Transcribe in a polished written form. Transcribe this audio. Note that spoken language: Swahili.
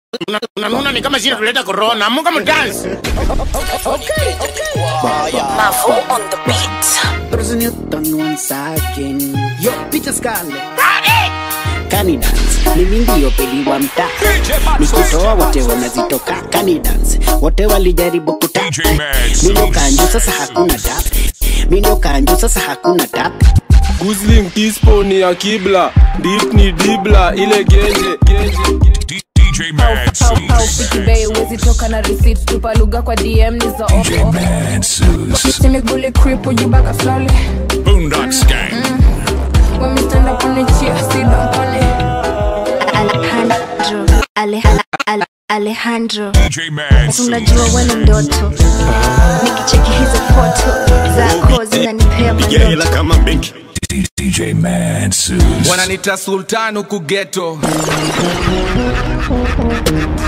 Unaona ni kama zile tuleta corona. Munga mdance. Okay. Mavo on the beat. Bruce Newton once again. Yo, Peter Scarlett. Kani dance, ni mingi yopeliwa mta. Nikitoa wote wanazitoka. Kani dance, wote walijaribu kutap. Mino kanjo sasa hakuna tap. Mino kanjo sasa hakuna tap. Guzling Kispo ni ya kibla. Deep ni dibla, ile genje. DJ Mansus. Today wezi toka na receipt tupa lugha kwa DM ni za off. DJ Mansus. See me bully creep when you back up slowly. Boondocks Gang. When me stand up on the chair, sit down on it. Alejandro DJ Mansus. unajua wewe ndoto. Nikicheki hizo photo zako zinanipea hela kama benki. DJ Mansus. Wananita sultan huku ghetto.